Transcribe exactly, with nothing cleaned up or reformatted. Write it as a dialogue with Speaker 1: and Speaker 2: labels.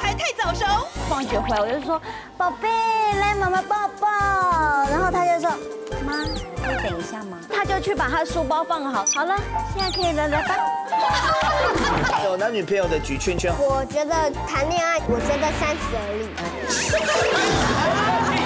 Speaker 1: 孩太早熟。
Speaker 2: 放学回来我就说，宝贝，来妈妈抱抱，然后他就说，妈，可以等一下吗？他就去把他书包放好，好了，现在可以了，来吧。
Speaker 3: 有男女朋友的举圈圈。
Speaker 4: 我觉得谈恋爱，我觉得三十而立。